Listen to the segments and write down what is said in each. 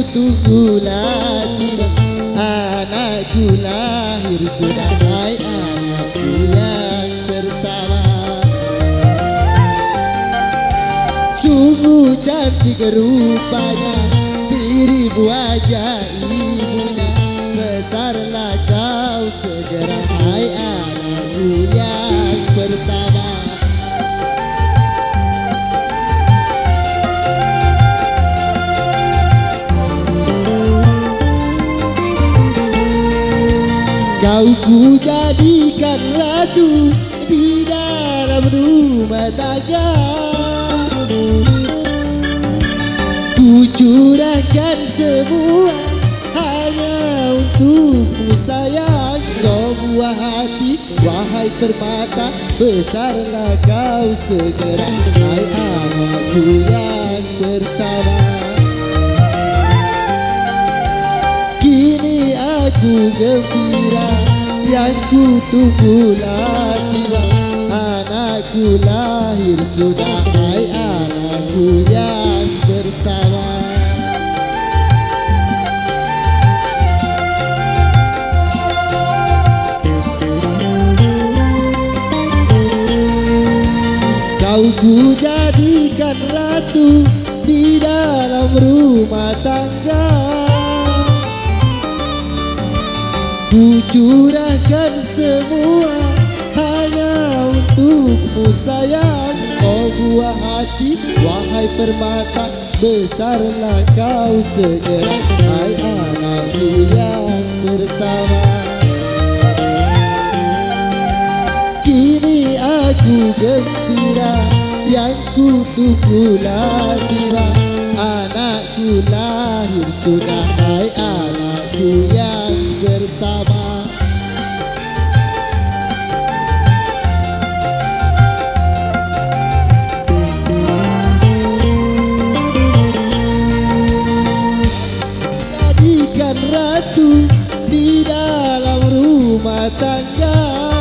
tunggulah tiba, anakku lahir sudah, hai anakku yang pertama. Sungguh cantik rupanya, mirip wajah ibunya, besarlah kau segera, hai anakku yang pertama. Kau ku jadikan ratu di dalam rumah tangga, ku curahkan semua hanya untukmu sayang. Kau buah hati, wahai permata, besarlah kau segera, hai anakku yang pertama. Kini aku gembira, yang ku tunggulah tiba, anakku lahir sudah, hai anakku yang pertama. Kau ku jadikan ratu di dalam rumah tangga, ku curahkan semua hanya untukmu sayang. Oh buah hati, wahai permata, besarlah kau segera, hai anakku yang pertama. Kini aku gembira, yang ku tunggulah tiba, anakku lahir sudah, hai anakku yang pertama. Jadikan ratu di dalam rumah tangga,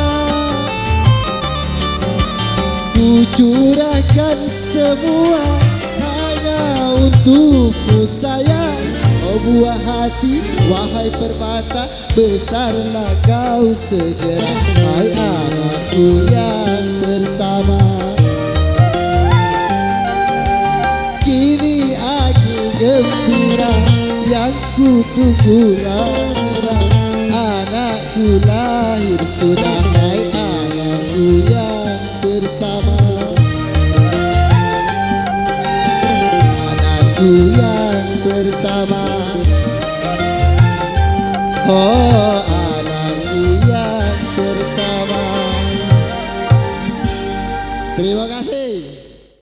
ku curahkan semua hanya untukmu sayang. Oh buah hati, wahai permata, besarlah kau segera, hai anakku yang pertama. Kini aku gembira, yang ku tunggulah, anakku lahir sudah, hai anakku yang pertama. Anakku yang pertama. Oh